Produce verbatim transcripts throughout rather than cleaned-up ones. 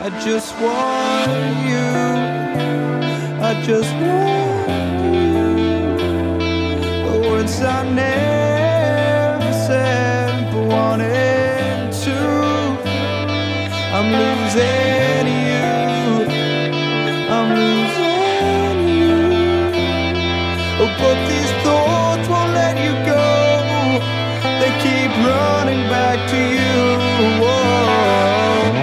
I just want you, I just want you. The words I never said but wanted to. I'm losing you, I'm losing you. Oh, but these thoughts won't let you go. They keep running back to you. Whoa.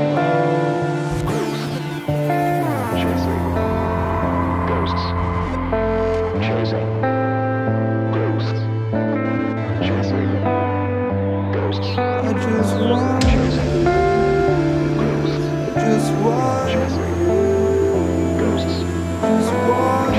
I just want, I just want, just want.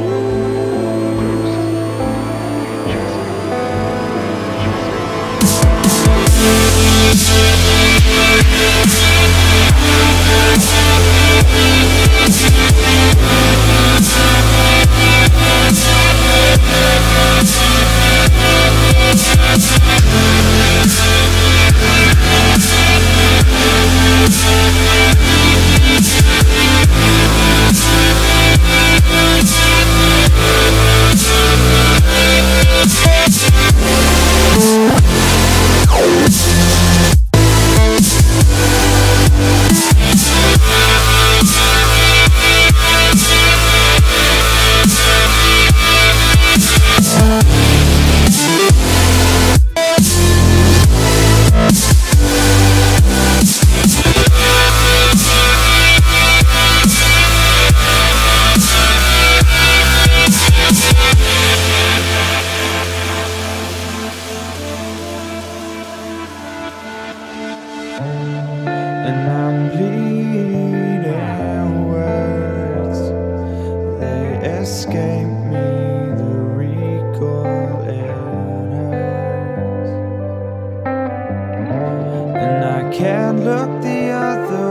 And I'm bleeding words, they escape me, the recall it hurts. And I can't look the other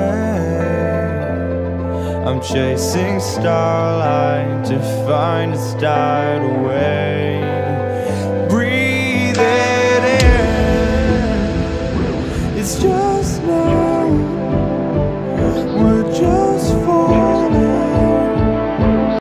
way. I'm chasing starlight to find it's died away.